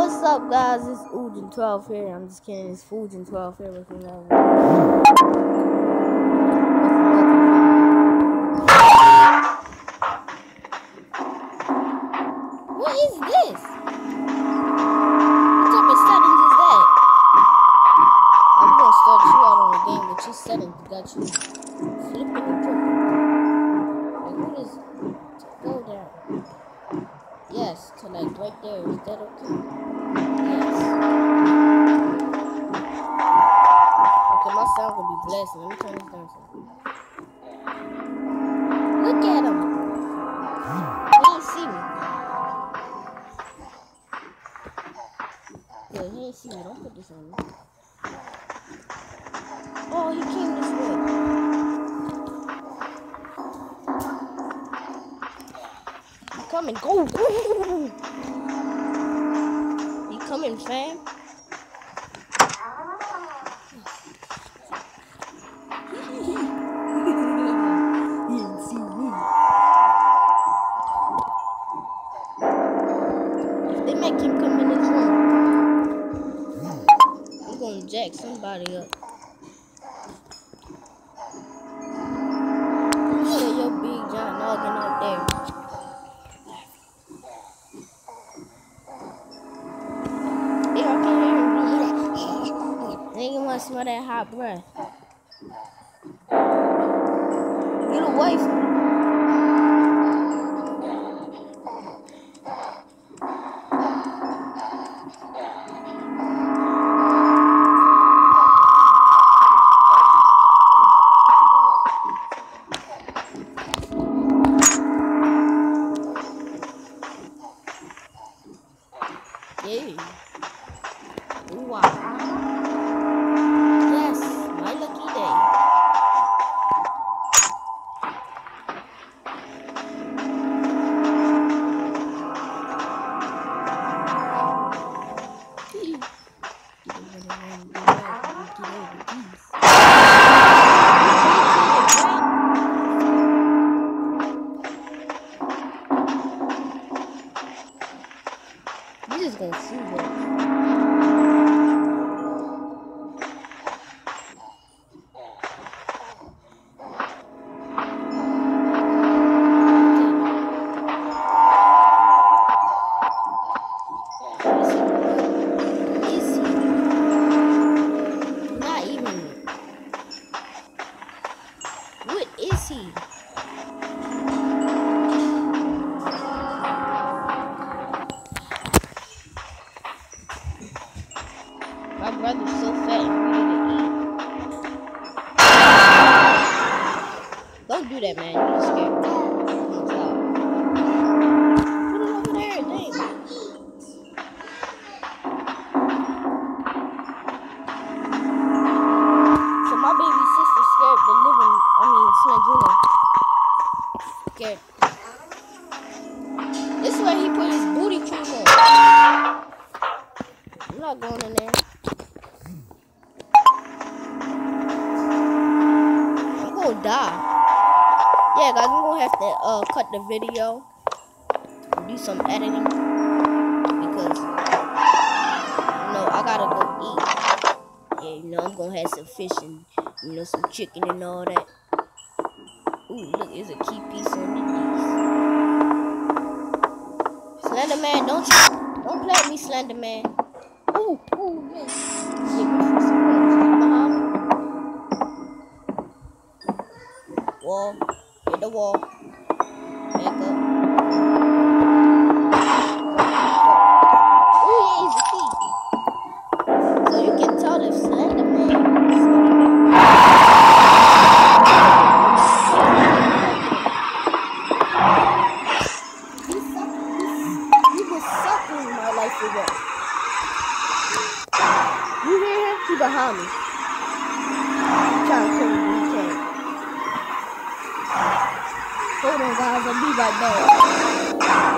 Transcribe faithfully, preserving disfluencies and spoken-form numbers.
What's up, guys? It's Ujin twelve here. I'm just kidding. It's Fujin twelve here with another. What is this? What type of settings is that? I'm gonna start you out on the game with your settings. Got you flipping and tripping. Like, what is? Go down. Yes, to like right there. Is that okay? Yes. Okay, my sound gonna be blasting. Let me turn this down some. Look at him. He ain't see me. Yeah, he ain't see me. Don't put this on me. Oh, he came this way. He coming. Go. He coming, fam. Jack somebody up. You see your big John noggin out there. Yeah, I can hear him. Nigga wanna smell that hot breath. Get away from me. Yeah. Wow. Yes, my lucky day. You just gonna see that. What is he? My brother's so fat and ready to eat. Don't do that, man. You're scared. Put it over there, dang. So my baby sister's scared to live in, I mean, slendrina. Scared. This is where he put his booty cream on. I'm not going in there. I'm gonna die. Yeah, guys, I'm gonna have to uh, cut the video and do some editing because, you know, I gotta go eat. Yeah, you know, I'm gonna have some fish and, you know, some chicken and all that. Ooh, look, there's a key piece on the piece. Slender Man, don't you, don't play with me, Slender Man. Ooh, ooh, yeah. Wall, hit the wall. Back up. Ooh, yeah, he's a key. So you can tell if Slender Man. He was sucking my life away. You hear him? He behind me. He's trying to kill me. He can't. Hold on, guys. I'll be right back.